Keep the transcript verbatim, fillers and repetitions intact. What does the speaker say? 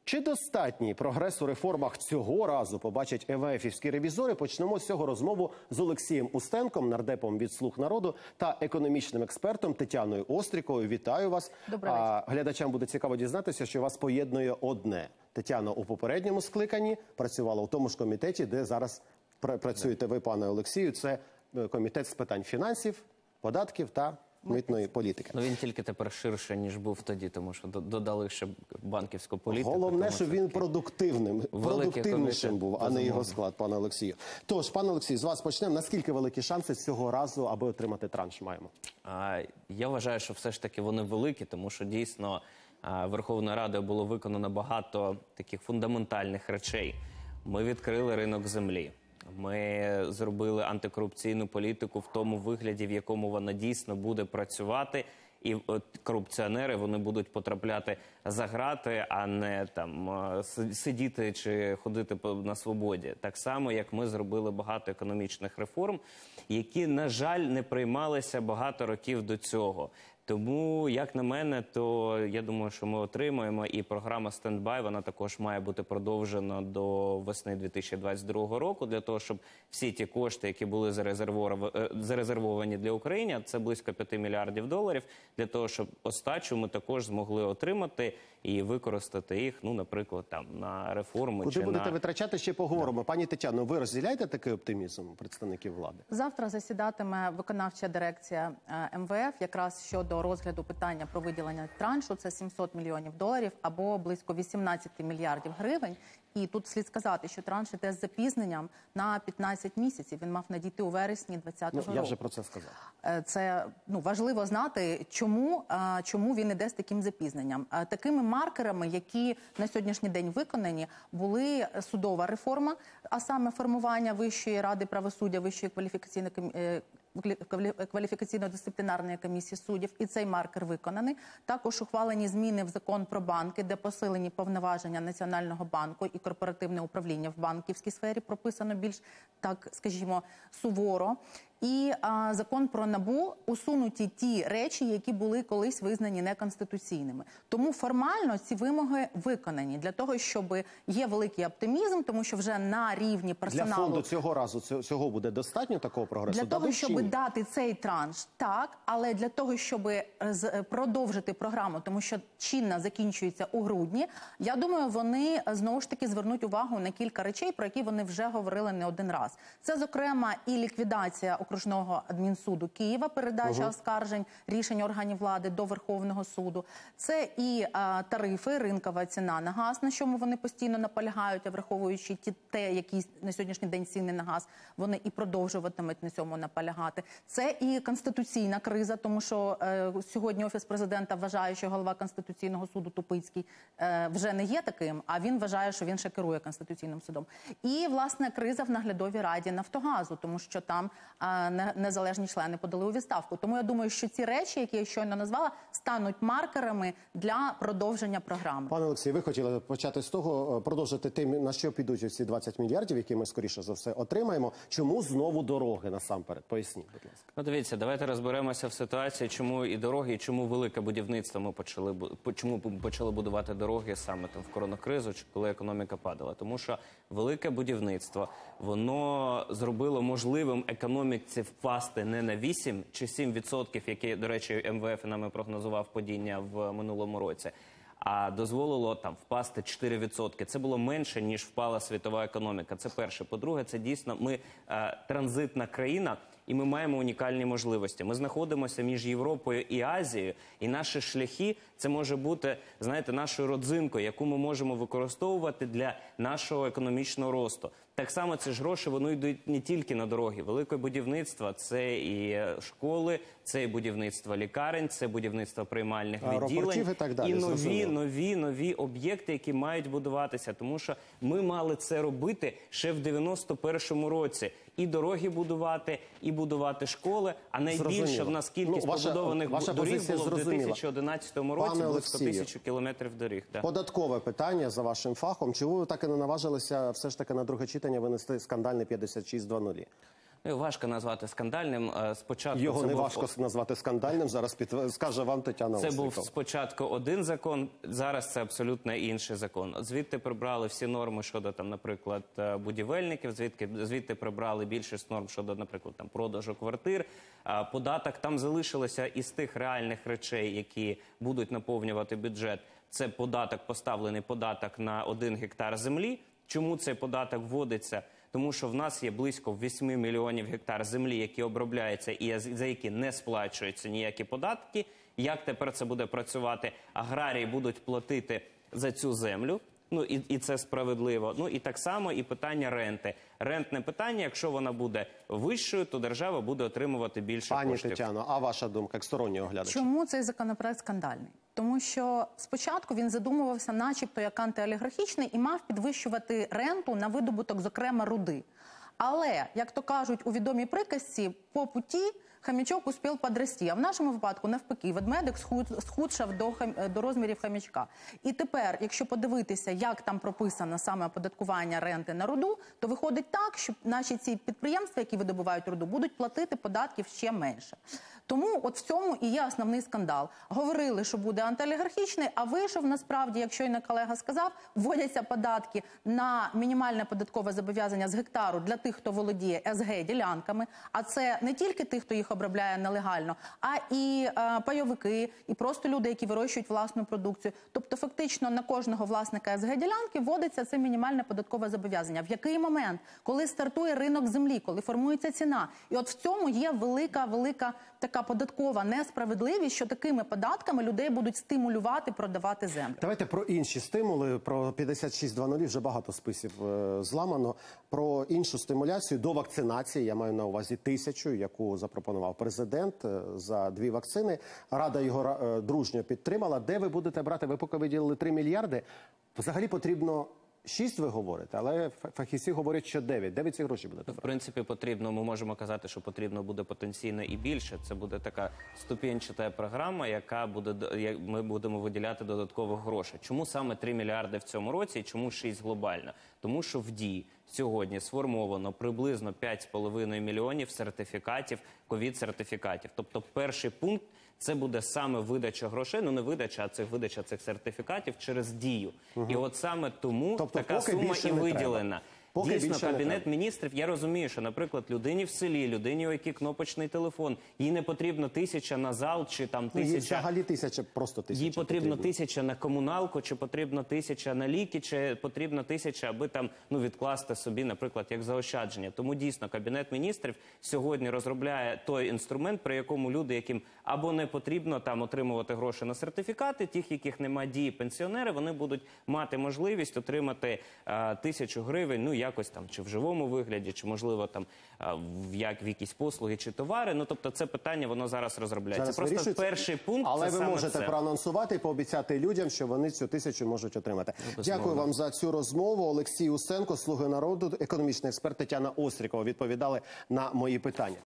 Чи достатній прогрес у реформах цього разу побачать ем ве ефівські ревізори? Почнемо з цього розмову з Олексієм Устенком, нардепом від «Слуг народу» та економічним експертом Тетяною Остріковою. Вітаю вас. Добрий вечір. Глядачам буде цікаво дізнатися, що вас поєднує одне. Тетяна у попередньому скликанні працювала у тому ж комітеті, де зараз працюєте ви, пане Олексію. Це комітет з питань фінансів, податків та митної політики. Ну, він тільки тепер ширше, ніж був тоді, тому що додали ще банківську політику. Головне, щоб він продуктивним, продуктивнішим був, а не його склад, пане Олексію. Тож, пане Олексію, з вас почнемо. Наскільки великі шанси цього разу, аби отримати транш, маємо? А, я вважаю, що все ж таки вони великі, тому що дійсно а, Верховною Радою було виконано багато таких фундаментальних речей. Ми відкрили ринок землі. Ми зробили антикорупційну політику в тому вигляді, в якому вона дійсно буде працювати. І от корупціонери, вони будуть потрапляти за грати, а не там сидіти чи ходити на свободі. Так само, як ми зробили багато економічних реформ, які, на жаль, не приймалися багато років до цього. Тому, як на мене, то я думаю, що ми отримаємо, і програма «Стендбай», вона також має бути продовжена до весни дві тисячі двадцять другого року, для того, щоб всі ті кошти, які були зарезервовані для України, а це близько п'яти мільярдів доларів, для того, щоб остачу ми також змогли отримати і використати їх, ну, наприклад, там, на реформу. Куди чи будете на... витрачати, ще поговоримо. Да. Пані Тетяно, ви розділяєте такий оптимізм представників влади? Завтра засідатиме виконавча дирекція ем ве еф якраз щодо розгляду питання про виділення траншу. Це сімсот мільйонів доларів або близько вісімнадцяти мільярдів гривень. І тут слід сказати, що транш іде з запізненням на п'ятнадцять місяців. Він мав надійти у вересні двадцятого року. Ну, я вже про це сказав. Це, ну, важливо знати, чому, чому він іде з таким запізненням. Такими маркерами, які на сьогоднішній день виконані, були судова реформа, а саме формування Вищої ради правосуддя, Вищої кваліфікаційної комісії, кваліфікаційно-дисциплінарної комісії суддів, і цей маркер виконаний. Також ухвалені зміни в закон про банки, де посилені повноваження Національного банку і корпоративне управління в банківській сфері прописано більш, так скажімо, суворо. І а, закон про НАБУ, усунуті ті речі, які були колись визнані неконституційними. Тому формально ці вимоги виконані для того, щоб є великий оптимізм, тому що вже на рівні персоналу... Для фонду цього разу цього буде достатньо, такого прогресу? Для того, щоб дати цей транш, так, але для того, щоб продовжити програму, тому що чинна закінчується у грудні, я думаю, вони знову ж таки звернуть увагу на кілька речей, про які вони вже говорили не один раз. Це, зокрема, і ліквідація окружного адмінсуду Києва, передача угу. оскаржень, рішень органів влади до Верховного суду. Це і а, тарифи, ринкова ціна на газ, на чому вони постійно наполягають, а враховуючи ті, те, які на сьогоднішній день ціни на газ, вони і продовжуватимуть на цьому наполягати. Це і конституційна криза, тому що е, сьогодні Офіс президента вважає, що голова Конституційного суду Тупицький е, вже не є таким, а він вважає, що він ще керує Конституційним судом. І, власне, криза в наглядовій раді Нафтогазу, тому що там е, незалежні члени подали у відставку. Тому я думаю, що ці речі, які я щойно назвала, стануть маркерами для продовження програми. Пане Олексій, ви хотіли почати з того, продовжити тим, на що підуть ці двадцять мільярдів, які ми, скоріше за все, отримаємо. Чому знову дороги насамперед? Поясніть, будь ласка. Ну, дивіться, давайте розберемося в ситуації, чому і дороги, і чому велике будівництво ми почали, чому почали будувати дороги саме там в коронакризу, чи коли економіка падала. Тому що велике будівництво, воно зробило можливим економіці впасти не на вісім чи сім відсотків, які, до речі, ем ве еф нами прогнозував падіння в минулому році, а дозволило там впасти чотири відсотки. Це було менше, ніж впала світова економіка. Це перше. По-друге, це дійсно ми е, транзитна країна, і ми маємо унікальні можливості. Ми знаходимося між Європою і Азією, і наші шляхи – це може бути, знаєте, нашою родзинкою, яку ми можемо використовувати для нашого економічного росту. Так само ці ж гроші, вони йдуть не тільки на дороги. Велике будівництво – це і школи, це і будівництво лікарень, це будівництво приймальних відділень, і, так далі, і нові, нові, нові об'єкти, які мають будуватися. Тому що ми мали це робити ще в дев'яносто першому році. І дороги будувати, і будувати школи. А найбільша в нас кількість ну, ваша, побудованих ваша доріг було в дві тисячі одинадцятому році, близько тисячі кілометрів доріг. Да. Податкове питання за вашим фахом. Чому ви так і не наважилися все ж таки на друге читання винести скандальний п'ятдесят шість два нуль? Ну, важко назвати скандальним. Е, Спочатку Його це не був- важко назвати скандальним. Зараз під... скаже вам Тетяна Це був Острікова. спочатку один закон, зараз це абсолютно інший закон. От звідти прибрали всі норми щодо, там, наприклад, е, будівельників, звідки, звідти прибрали більшість норм щодо, наприклад, там, продажу квартир. А податок там залишилося із тих реальних речей, які будуть наповнювати бюджет. Це податок, поставлений податок на один гектар землі. Чому цей податок вводиться? Тому що в нас є близько вісім мільйонів гектар землі, які обробляються і за які не сплачуються ніякі податки. Як тепер це буде працювати? Аграрії будуть платити за цю землю. Ну і, і це справедливо. Ну і так само і питання ренти. Рентне питання, якщо вона буде вищою, то держава буде отримувати більше Пані коштів. Тетяно, а ваша думка, як стороннього глядача? Чому цей законопроект скандальний? Тому що спочатку він задумувався начебто як антиолігархічний і мав підвищувати ренту на видобуток, зокрема, руди. Але, як то кажуть у відомій приказці, по путі хомячок успів подрости. А в нашому випадку, навпаки, ведмедик схуд, схудшав до, хам, до розмірів хомячка. І тепер, якщо подивитися, як там прописано саме оподаткування ренти на руду, то виходить так, що наші ці підприємства, які видобувають руду, будуть платити податків ще менше. Тому от в цьому і є основний скандал. Говорили, що буде антиолігархічний, а вийшов насправді, як щойно колега сказав, вводяться податки на мінімальне податкове зобов'язання з гектару для тих, хто володіє ес ге ділянками, а це не тільки тих, хто їх обробляє нелегально, а і е, пайовики, і просто люди, які вирощують власну продукцію. Тобто фактично на кожного власника ес ге ділянки вводиться це мінімальне податкове зобов'язання. В який момент? Коли стартує ринок землі, коли формується ціна. І от в цьому є велика, велика така податкова несправедливість, що такими податками людей будуть стимулювати продавати землю. Давайте про інші стимули. Про п'ятдесят шість двадцять вже багато списів е, зламано. Про іншу стимуляцію до вакцинації. Я маю на увазі тисячу, яку запропонував президент е, за дві вакцини. Рада його е, дружньо підтримала. Де ви будете брати? Ви поки виділили три мільярди. Взагалі потрібно шість, ви говорите, але фахівці говорять, що дев'ять. Де ви ці гроші будете В брати? принципі, потрібно, ми можемо казати, що потрібно буде потенційно і більше. Це буде така ступінчата програма, яка буде, до- як ми будемо виділяти додаткових грошей. Чому саме три мільярди в цьому році і чому шість глобально? Тому що в дії сьогодні сформовано приблизно п'ять з половиною мільйонів сертифікатів, ковід-сертифікатів. Тобто перший пункт – це буде саме видача грошей, ну не видача, а цих видача цих сертифікатів через дію. І от саме тому Тобто така поки сума більше і не виділена. треба. Поки Дійсно, більше не Кабінет треба. міністрів, я розумію, що, наприклад, людині в селі, людині, у якій кнопочний телефон, їй не потрібно тисяча на зал чи там Ну, їй тисяча... взагалі тисяча, просто тисяча. Їй потрібно тисяча на комуналку, чи потрібно тисяча на ліки, чи потрібно тисяча, аби там ну відкласти собі, наприклад, як заощадження. Тому дійсно Кабінет міністрів сьогодні розробляє той інструмент, при якому люди, яким або не потрібно там отримувати гроші на сертифікати, тих, яких немає дії, пенсіонери, вони будуть мати можливість отримати а, тисячу гривень, ну якось там чи в живому вигляді, чи можливо там а, в як в якісь послуги чи товари. Ну тобто це питання воно зараз розробляється. Зараз Просто вирішується. перший пункт Але це ви саме можете це. проанонсувати і пообіцяти людям, що вони цю тисячу можуть отримати. безумовно. Дякую вам за цю розмову. Олексій Усенко, «Слуги народу», економічний експерт Тетяна Острікова відповідали на мої питання.